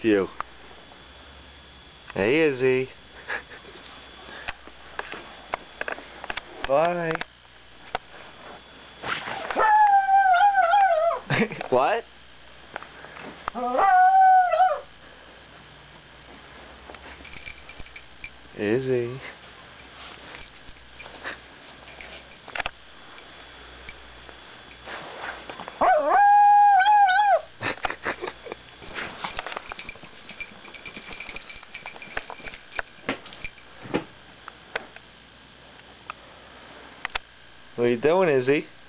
with you. Hey, Izzy. Bye. What? Izzy. What are you doing, Izzy?